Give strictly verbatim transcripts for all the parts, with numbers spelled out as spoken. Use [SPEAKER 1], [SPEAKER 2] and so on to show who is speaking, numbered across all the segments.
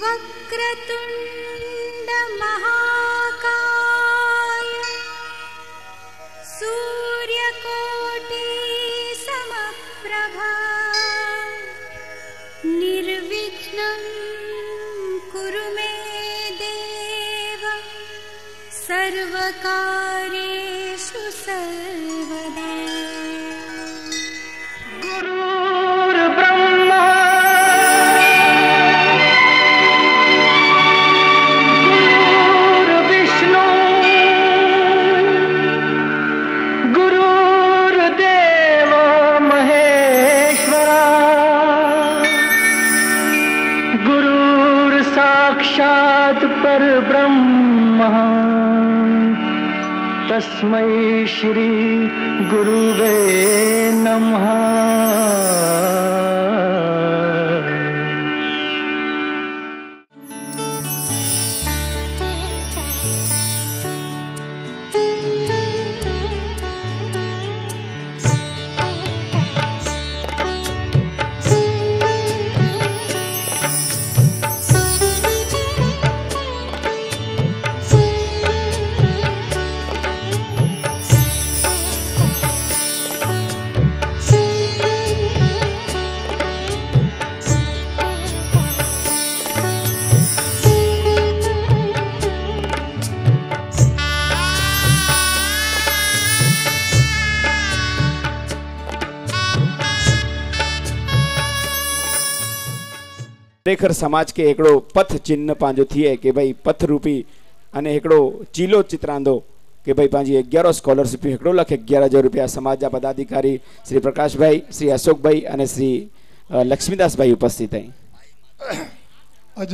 [SPEAKER 1] वक्रतुंड महाकाय सूर्यकोटि समप्रभा निर्विघ्नं कुरु मे देव सर्वकार्येषु सर्वदा।
[SPEAKER 2] तस्मै श्री गुरुवे नमः।
[SPEAKER 3] खरेखर समाज के एकड़ो पथ चिन्ह पांजो थिए कि भाई पथ रूपी अने एकड़ो चीलो चित्रांदो कि भाई पांजी ग्यारह स्कॉलरशिप एकड़ो लख ग्यारह हजार रुपया समाज पदाधिकारी श्री प्रकाश भाई, श्री अशोक भाई और श्री लक्ष्मीदास भाई उपस्थित हैं।
[SPEAKER 4] आज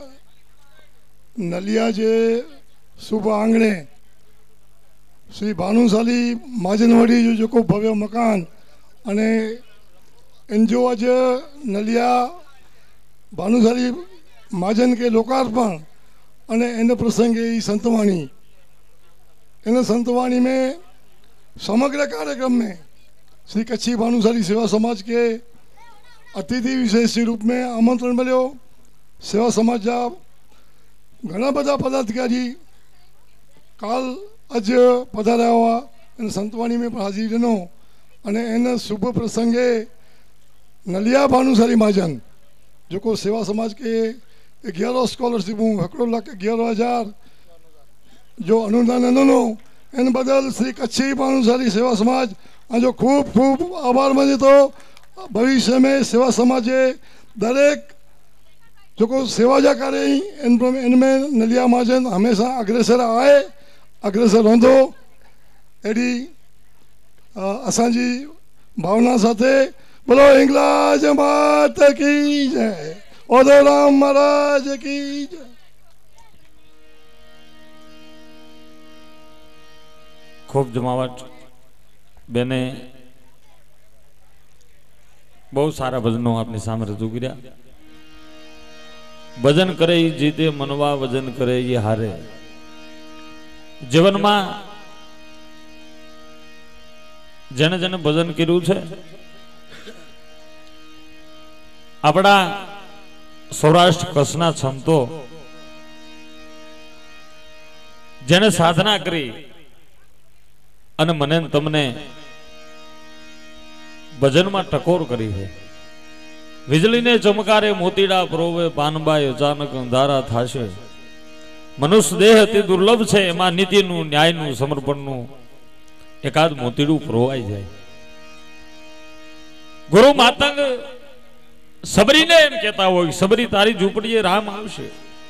[SPEAKER 4] नलिया जे शुभ आंगणे श्री भानुशाली माजनवाड़ी जो जो भव्य मकान अने इनजो आज नलिया भानुशाली महाजन के लोकार्पण अने इन प्रसंगे संतवाणी इन संतवाणी में समग्र कार्यक्रम में श्री कच्छी भानुशाली सेवा समाज के अतिथि विशेष रूप में आमंत्रण मिलो। सेवा समाज जा घना बधा पदाधिकारी काल अज पधार्या हुआ इन संतवाणी में हाजिरी ॾिनो अने इन शुभ प्रसंगे नलिया भानुशाली महाजन जो को सेवा समाज के ग्यारह स्कॉलरशिप हिकिड़ो लख ग्यारह हज़ार जो अनुदान ॾिनो इन बदल श्री कच्छी भानुशाली सेवा समाज जो खूब खूब आभार मञे तो भविष्य में सेवा समाज जे दरेक जो को सेवा जा कार्य इन इनमें नलिया महाजन हमेशा अग्रेसर आए अग्रेसर रहंदो। एडी असांजी भावना साथे बोलो हिंगलाज मात की जय, ओदराम महाराज की जय।
[SPEAKER 5] खूब जमावट बेने बहुत सारा भजनों अपने सामने रजू कर्या। भजन करे जीते मनवा भजन करे ये हारे। जीवन में जन जन भजन कर्યું છે अपना सौराष्ट्र कच्छना संतो जेने साधना करी अने मने तमने भजन में टकोर करी है। वीजળી ने चमकारे मोतीड़ा प्रोवे पानबाई अचानक अंधारा थाशे। मनुष्य देह अति दुर्लभ है एमां नीतिनु न्यायनु समर्पणनु एकाद मोतीड़ू प्रोवाई जाए। गुरु मातंग सबरी ने एम कहता हो सबरी तारी झूपड़ीए राम आवशे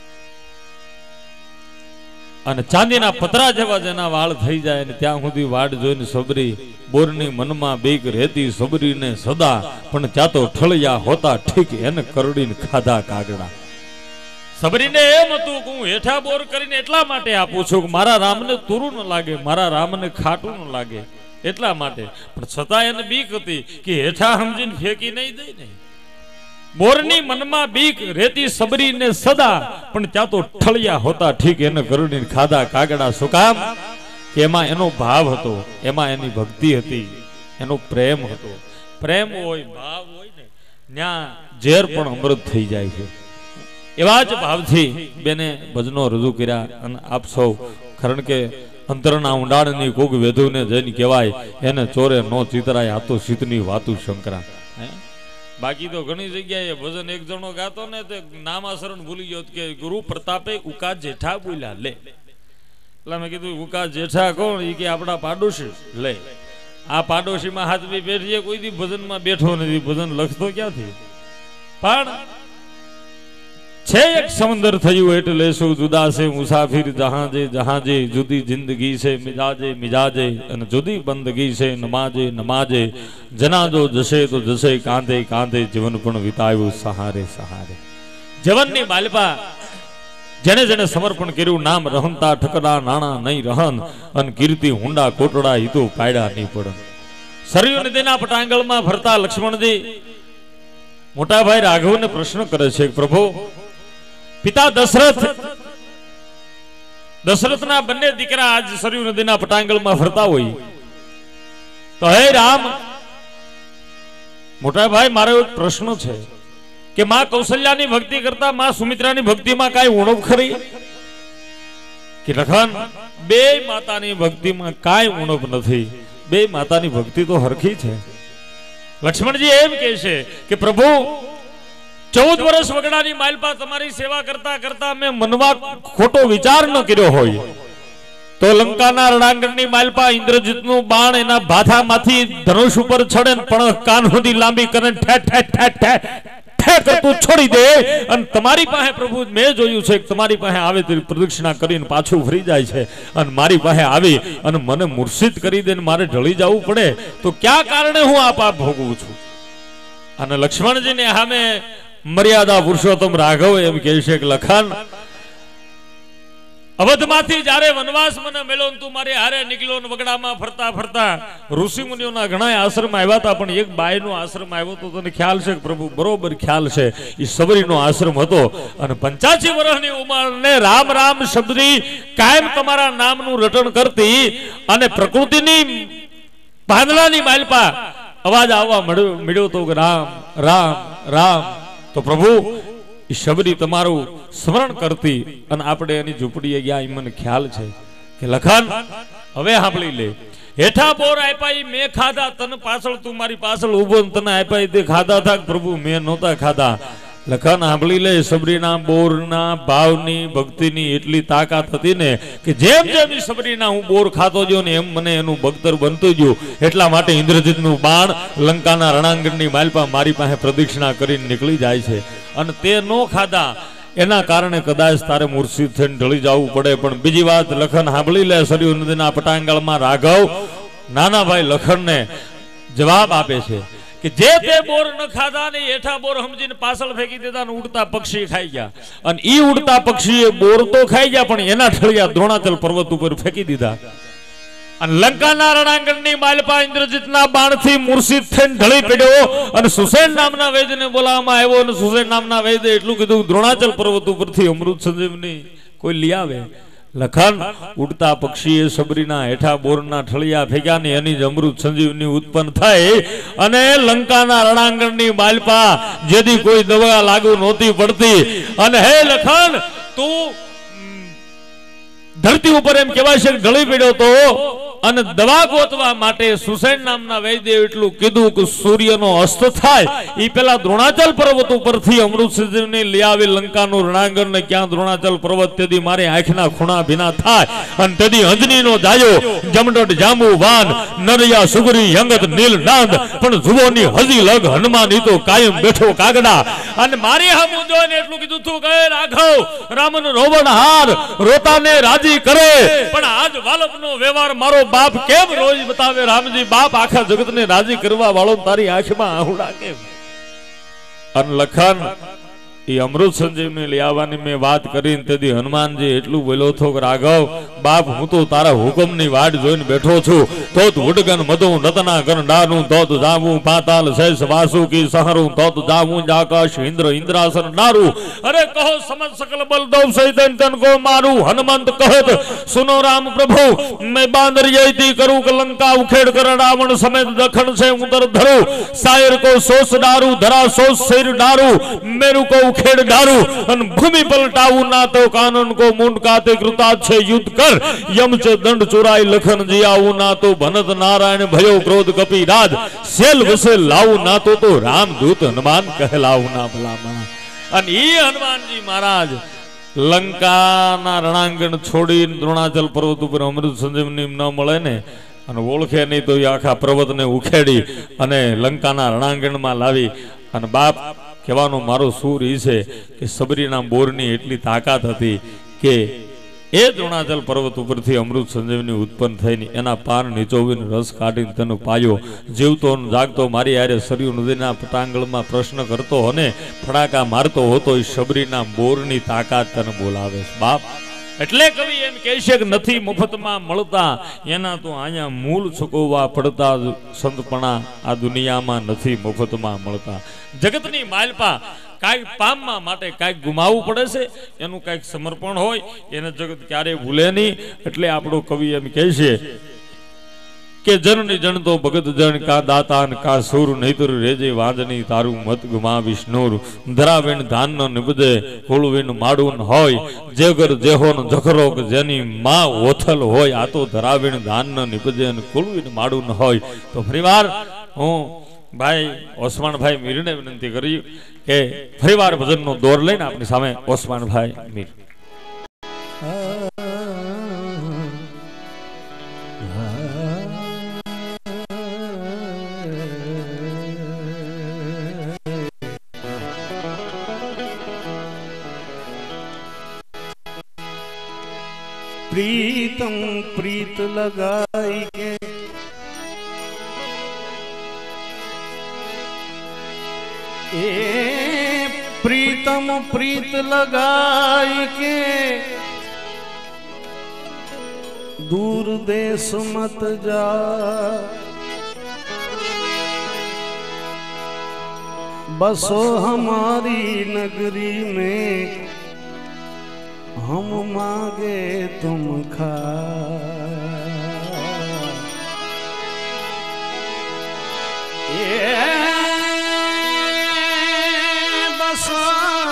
[SPEAKER 5] अने चांदीना पतरा जेवा जेना वाळ थई जाय ने त्यां सुधी वाट जोईने सबरी बोरनी मनमा बीक रहती सबरी ने सदा पण त्या तो ठळिया होता ठीक एने करडीने खाधा कागड़ा। सबरी ने एम हतुं के हूँ हेठा बोर करीने एटला माटे आपું છું કે मारा राम ने तुरू न लागे मारा राम ने खाटू न लागे एटला माटे पण छतां एने बीक हती के हेठा समजीने फेंकी नहीं दे ने। मोरनी मनमा बीक रेती सबरी ने सदा पण त्या तो ठळिया होता ठीक एने करडीने खाधा कागड़ा। शुं काम के एमां एनो भाव हतो एमां एनी भक्ति हती एनो प्रेम हतो। प्रेम होय भाव होय ने न्या झेर पण अमृत थई जाय छे। એવા જ ભાવથી બેને ભજનો રજૂ કર્યા અને આપ સૌ કારણ કે અંતરના ઊંડાણની કોક વેધુને જઈને કહેવાય એને ચોરે નો ચિતરાય આ તો શીતની વાતું શંકરા. બાકી તો ઘણી જગ્યાએ ભજન એક જણો ગાતો ને તે નામાસરણ ભૂલી ગયો કે ગુરુ પ્રતાપે ઉકા જેઠા બોલ્યા લે. એટલે મેં કીધું ઉકા જેઠા કોણ? એ કે આપણા પાડોશી. લે આ પાડોશીમાં હાથવી બેઠીએ કોઈ દી ભજનમાં બેઠો નથી, ભજન લખતો ક્યાંથી? પણ છે એક સમંદર થયું એટલે શું જુદા છે મુસાફિર જહાજે જહાજે, જુદી જિંદગી છે મિજાજે મિજાજે, અને જુદી બંદગી છે નમાજે નમાજે. જનાજો જશે તો જશે કાંધે કાંધે, જીવન પણ વિતાવ્યું સહારે સહારે. જીવનની માલપા જેને જેને સમર્પણ કર્યું, નામ રહનતા ઠકડા નાણા નહીં રહન, અને કીર્તિ હુંડા કોટડા હિતો પાયડા નહીં પડન. સરયુ નદીના પટાંગણમાં ફરતા લક્ષ્મણજી મોટા ભાઈ રાઘવને પ્રશ્ન કરે છે, પ્રભુ પિતા દશરથ દશરથના બંને દીકરા આજ સરયુ નદીના પટાંગણમાં ફરતા હોય તો હે રામ મોટા ભાઈ મારો એક પ્રશ્ન છે કે માં કૌશલ્યાની ભક્તિ કરતા માં સુમિત્રાની ભક્તિમાં કાંઈ ઉણપ ખરી? કે લખન બે માતાની ભક્તિમાં કાંઈ ઉણપ નથી, બે માતાની ભક્તિ તો હરખી છે. લક્ષ્મણજી એમ કહે છે કે પ્રભુ ચૌદ વર્ષ વગડાની માલપા તમારી સેવા કરતા કરતા મેં મનમાં ખોટો વિચાર ન કર્યો હોય તો લંકાના રણાંગણની માલપા ઇન્દ્રજીતનું બાણ એના ભાથામાંથી ધનુષ ઉપર ચડે પણ કાન સુધી લાંબી કરે ઠે ઠે ઠે ઠે ઠે કરતું છોડી દે, અને તમારી પાસે પ્રભુ મેં જોયું છે કે તમારી પાસે આવે તો પ્રદક્ષિણા કરીને પાછું ફરી જાય છે, અને મારી પાસે આવી અને મને મૂર્છિત કરી દે મારે ઢળી જવું પડે તો ક્યાં કારણે હું આ પાપ ભોગવું છું? અને લક્ષ્મણજીને સામે મર્યાદા પુરુષોત્તમ રાઘવ એમ કહે છે કે લખન અવધમાંથી જ્યારે વનવાસ મને મળ્યો તું મારી હારે નીકળ્યો, વગડામાં ફરતા ફરતા ઋષિ મુનિઓના ઘણા આશ્રમ આવ્યા હતા, પણ એક બાયનો આશ્રમ આવ્યો તો તને ખ્યાલ છે? પ્રભુ બરોબર ખ્યાલ છે. એ સબરીનો આશ્રમ હતો, અને પંચ્યાસી વર્ષની ઉંમરને રામ રામ શબ્દની કાયમ તમારા નામનું રટણ કરતી અને પ્રકૃતિની પાંદડાની માલપા અવાજ આવવા મળ્યો તો રામ રામ રામ. તો પ્રભુ એ શબરી તમારું સ્મરણ કરતી અને આપણે એની ઝૂંપડીએ ગયા એ મને ખ્યાલ છે કે લખન હવે સાંભળી લે. હેઠા બોર આપ્યા મેં ખાધા, તને પાછળ તું મારી પાછળ ઉભો તને આપ્યા તે ખાધા થા, પ્રભુ મેં નહોતા ખાધા. લખન સાંભળી લે, સબરીના બોરના ભાવની ભક્તિની એટલી તાકાત હતી ને કે જેમ જેમ સબરીના હું બોર ખાતો ગયો ને એમ મને એનું ભક્તર બનતું ગયું. એટલા માટે ઇન્દ્રજીતનું બાણ લંકાના રણાંગણની માલપા મારી પાસે પ્રદક્ષિણા કરીને નીકળી જાય છે, અને તે નો ખાધા એના કારણે કદાચ તારે મૂર્છિત થઈને ઢળી જવું પડે. પણ બીજી વાત લખન સાંભળી લે, સરયુ નદીના પટાંગણમાં રાઘવ નાના ભાઈ લખનને જવાબ આપે છે કે જે તે બોર ન ખાધા ને હેઠા બોર સમજીને પાછળ ફેંકી દીધા ને ઉડતા પક્ષી ખાઈ ગયા, અને ઈ ઉડતા પક્ષીએ બોર તો ખાઈ ગયા પણ એના ઠળિયા દ્રોણાચલ પર્વત ઉપર ફેંકી દીધા. અને લંકાના રણાંગણની માલપા ઇન્દ્રજીતના બાણથી મૂર્છિત થઈને ઢળી પડ્યો, અને સુસેન નામના વૈદ્યને બોલાવવામાં આવ્યો, અને સુસેન નામના વૈદ્ય એટલું કીધું દ્રોણાચલ પર્વત ઉપરથી અમૃત સંજીવની કોઈ લઈ આવે. લખન ઉડતા પક્ષીએ સબરીના હેઠા બોરના ઠળિયા ફેંક્યા ને એની જ અમૃત સંજીવની ઉત્પન્ન થઈ, અને લંકાના રણાંગણની માલપા જેથી કોઈ દવા લાગુ નહોતી પડતી. અને હે લખન તું ધરતી ઉપર એમ કહેવાય છે ઢળી પડ્યો તો, અને દવા ગોતવા માટે સુસેન નામના વૈદ્ય એટલું કીધું કે સૂર્યનો અસ્ત થાય એ પેલા દ્રોણાચલ પર્વત ઉપરથી અમૃત સંજીવની લઈ આવી લંકાનું રણાંગણ ને ક્યાં દ્રોણાચલ પર્વત તેથી મારે આંખના ખૂણા ભીના થાય, અને તેથી અંજનીનો જાયો જમડટ જાંબુ વાન નરિયા સુગરી યંગત નીલ નાંદ પણ જુઓની હજી લગ હનુમાન ઈ તો કાયમ બેઠો કાગડા. અને મારી હામું જોઈને એટલું કીધું તું કહે રાઘવ રામનો રોવણ હાર રોતાને રાજી કરે, પણ આજ વાલપનો વ્યવહાર મારો બાપ કેમ રોજ બતાવે રામજી? બાપ આખા જગતને રાજી કરવા વાળો તારી આંખમાં આહુડા કેમ? અને લખન એ અમૃત સંજીવની લઈ આવવાની મેં વાત કરીને તેથી હનુમાનજી એટલું બોલ્યો હતો કે રાઘવ બાપ હું તો તારા હુકમની વાટ જોઈને બેઠો છું. તોત ઉડગન મધુ રતના ગણડાનું તોત જાવું પાતાલ શેષ વાસુકી સહરું તોત જાવું જાકાશ ઇન્દ્ર ઇન્દ્રાસન નારું. અરે કહો સમજ સકલ બલ દો સૈતન તન કો મારું. હનુમંત કહત સુનો રામ પ્રભુ मैं बांदर यही करूं कि लंका उखेड़ कर रावण समेत दखन से उतर धरू. सायर को सोस डारू धरा सोस सिर डारू मेरू को उखेड़ डारू अन भूमि पलटाऊ ना तो कानून को मुंड काते कृतार्थ युद्ध कर यम से दंड चुराई लखन जियाऊ ना तो भनत नारायण भयो क्रोध कपि राज सेल वसे लाऊ ना तो तो रामदूत हनुमान कहलाऊ ना भलामण अन ई हनुमान जी महाराज लंका ना रणांगण छोड़ी द्रोणाचल पर्वत पर अमृत संजीवनी न मळे ने અને ઓળખે નહીં તો એ આખા પર્વતને ઉખેડી અને લંકાના રણાંગણમાં લાવી અને બાપ કહેવાનો મારો સૂર એ છે કે સબરીના બોરની એટલી તાકાત હતી કે એ દ્રોણાચલ પર્વત ઉપરથી અમૃત સંજીવની ઉત્પન્ન થઈને એના પાન નીચોવીને રસ કાઢીને તેનો પાયો જીવતો જાગતો મારી હારે સરયુ નદીના પટાંગણમાં પ્રશ્ન કરતો અને ફડાકા મારતો હતો એ સબરીના બોરની તાકાત તને બોલાવે બાપ એટલે કવિ એમ કહે છે કે નથી મફતમાં મળતા એના તો અહીંયા મૂળ ચૂકવવા પડતા સંતપણા આ દુનિયામાં નથી મફતમાં મળતા જગતની માલપા કાંઈક પામવા માટે કાંઈક ગુમાવવું પડે છે એનું કાંઈક સમર્પણ હોય એને જગત ક્યારે ભૂલે નહીં એટલે આપણો કવિ એમ કહે છે કે જનની જન તો ભગત જન કા દાતાન કા સુર નહીતર રેજે વાંજની તારું મત ગુમા વિષ્ણુર ધરાવેણ ધાન ન નિપજે હોળવીન માડુન હોય જેગર જેહોન જખરોક જેની માં ઓથલ હોય આ તો ધરાવેણ ધાન ન નિપજે અને કુળવીન માડુન હોય તો ફરીવાર હું ભાઈ ઓસમાનભાઈ મીરને વિનંતી કરી કે ફરીવાર ભજનનો દોર લઈને આપણી સામે ઓસમાનભાઈ મીર
[SPEAKER 6] प्रीतम प्रीत लगाई के ए प्रीतम प्रीत लगाई के दूर देश मत जा बसो हमारी नगरी में हम मांगे तुम खा ये बसा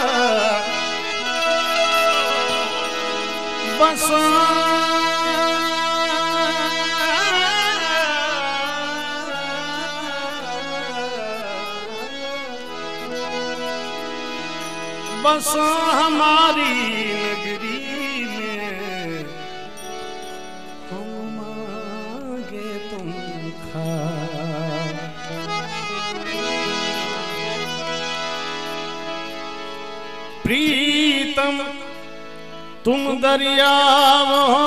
[SPEAKER 6] बसा बसा हमारी नगरी में हम मांगे तुम खा प्रीतम तुम दरिया हो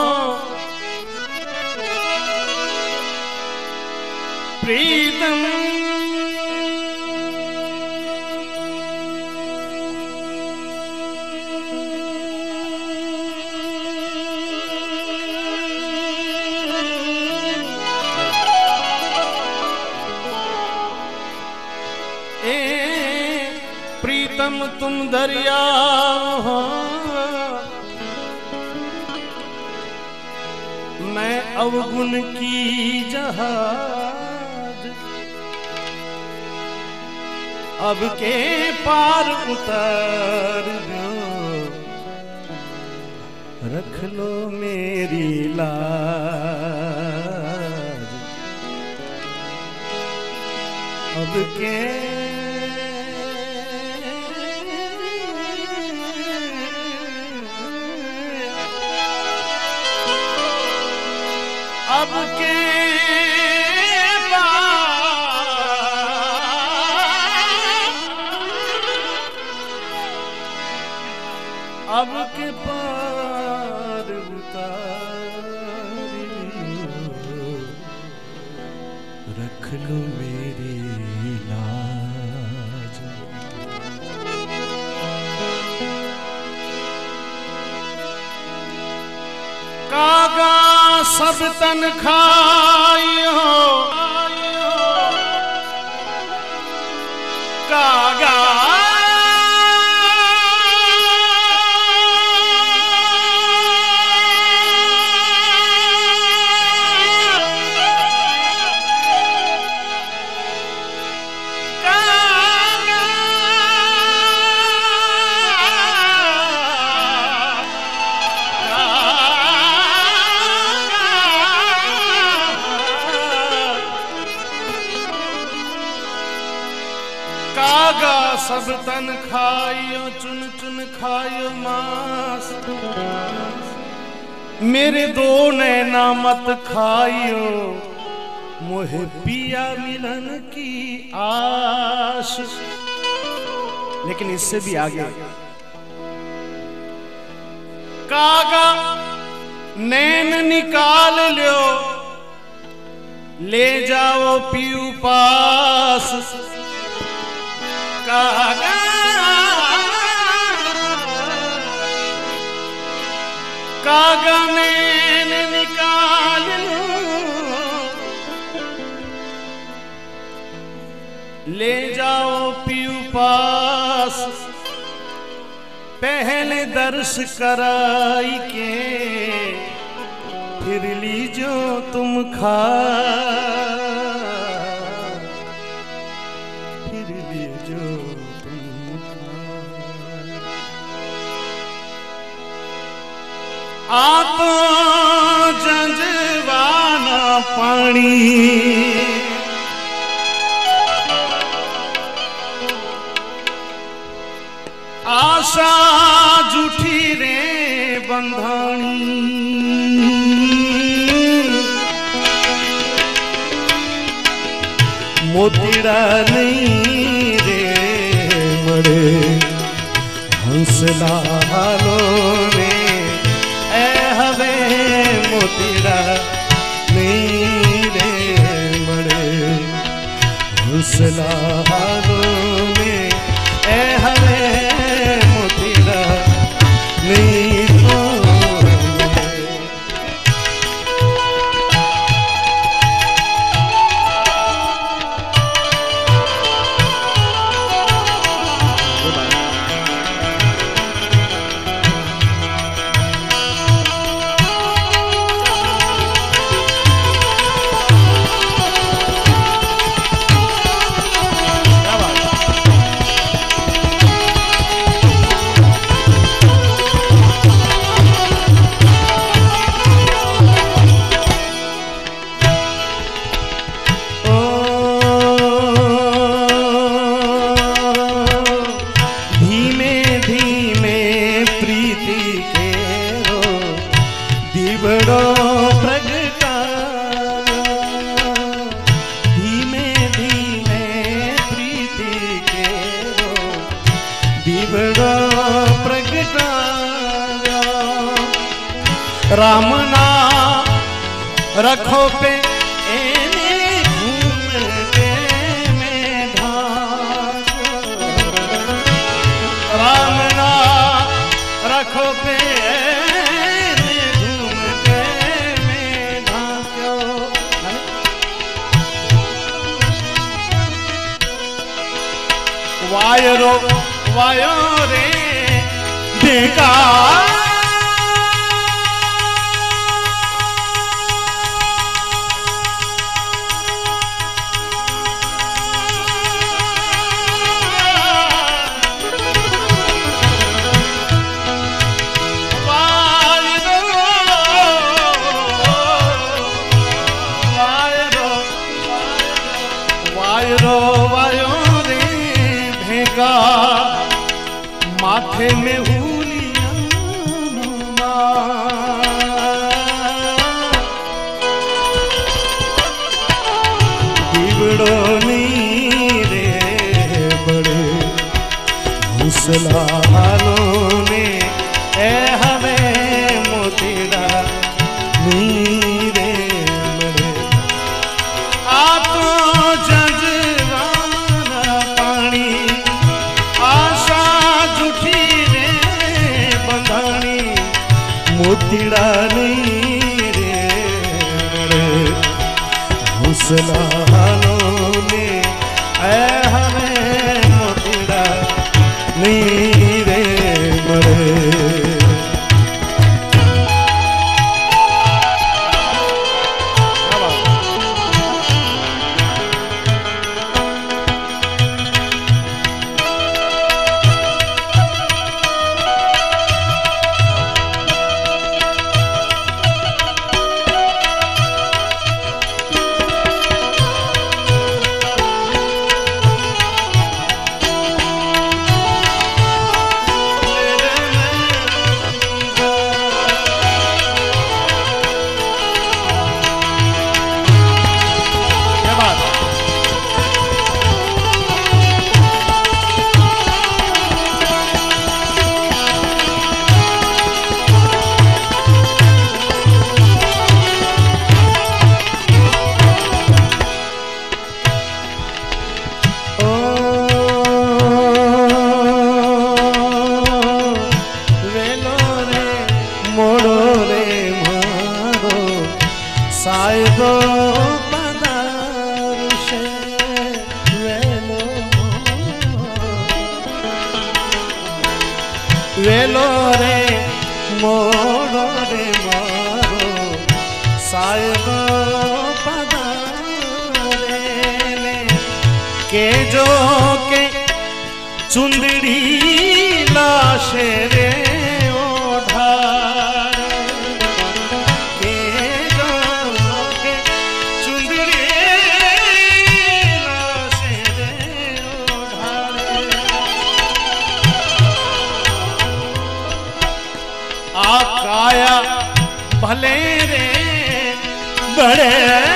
[SPEAKER 6] प्रीतम प्रीतम तुम दरिया हो मैं अवगुण की जहाज अब के पार उतर दो रख लो मेरी लाज अब के अब के अब के पार उतारियो रख लो मेरी लाज कागा सब तन खाइयो कागा सब तन खाइयो चुन चुन खाइयो मांस मेरे दो नैना मत खाइयो मोहे पिया मिलन की आश। लेकिन इससे भी आगे कागा नैन निकाल लो ले जाओ पीऊ पास कागा कागा नैन निकाल लो ले जाओ पीऊ पास पहले दर्श कराई के फिर लीजो तुम खा फिर लीजो तुम खा। आ तो जंजवाना पानी आशा जूठी रे बंधानी मोतीड़ा नहीं रे मरे हंसला हालो रे ए हवे मोतीड़ा नहीं रे मरे हंसला हालो रे ए हवे मोतीड़ा नहीं तो राम ना रखो पे एने घूमते में धाग राम ना रखो पे एने घूमते में धाग वायरो वायो रे देखा माथे में हुलिया दिवड़ो नी रे बड़े हौसला हालों ने ए हमें मोतीड़ा नी रे बड़े आप तो जजवाना पानी मोतीड़ा नहीं रे हौसला हालों ने ऐ हमें मोतीड़ा नहीं रे मरे। साहेबो पधारशे वेलो वेलो रे मोड़ो रे मारो साहेबो पधारे ने के जो के चुंदड़ी लाशे रे भले रे बड़े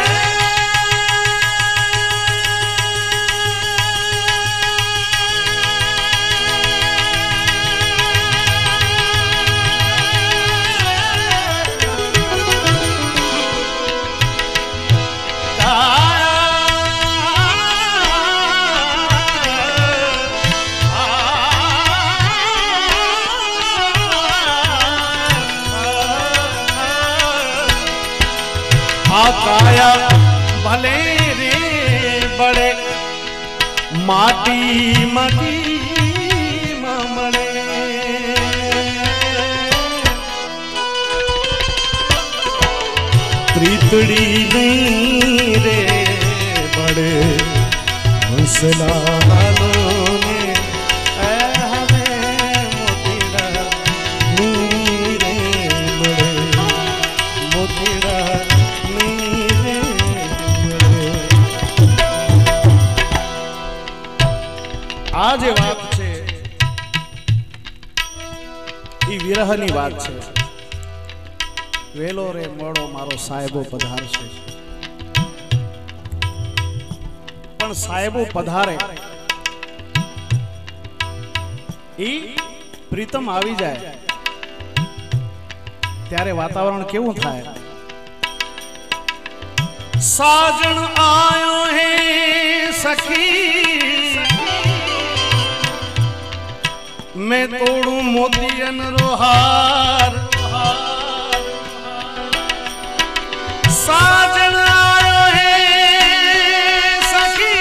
[SPEAKER 6] काया भले रे बड़े माटी मटी ममड़े प्रीतड़ी नहीं रे बड़े हौसला आज बात छे ई विरहनी बात छे वेलो रे मोड़ो मारो साहेबो पधारशे पण साहेबो पधारे ई प्रीतम आवी जाए त्यारे वातावरण केवुं थाय साजन आयो है सखी मैं तोड़ू मोतियन रोहार साजन आयो है सखी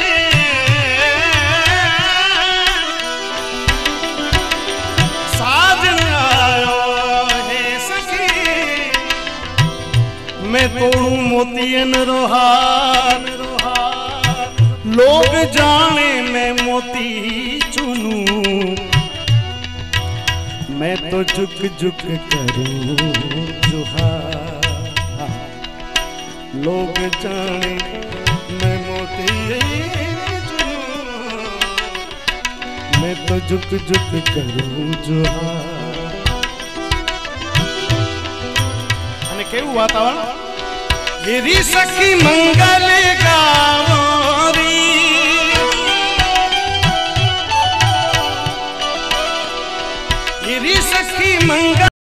[SPEAKER 6] साजन आयो है सखी मैं तोड़ू मोतियन रोहार लोग जाने मैं मोती चुनू मैं तो झुक झुक करूं जुहार लोग जाने मैं मोती चुनूं मैं तो झुक झुक करूं जुहार અને કેવું વાતાવરણ વીરી સખી મંગલ ગાવો